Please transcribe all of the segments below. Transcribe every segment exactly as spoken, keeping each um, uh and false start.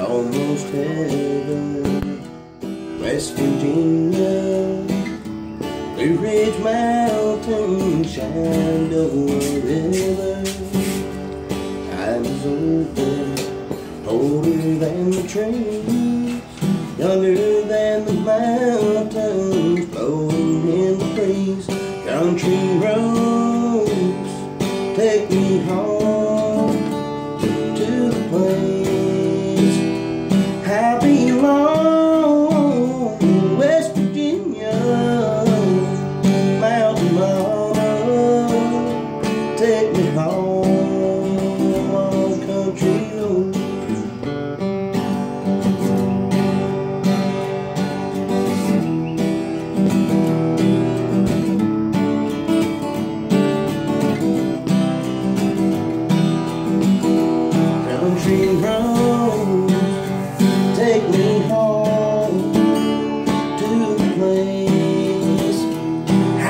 almost heaven. West Virginia, Blue Ridge Mountains, Shenandoah River. Eyes open, older than the trees, younger than the mountains, blowing in the breeze. Country roads take me home to the place I belong. West Virginia, mountain mama, take me home on country roads. Country roads take me home to the place I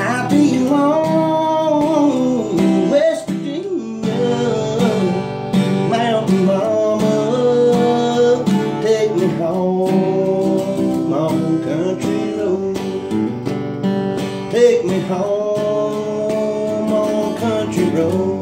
belong. West Virginia, mountain mama, take me home on country road. Take me home on country road.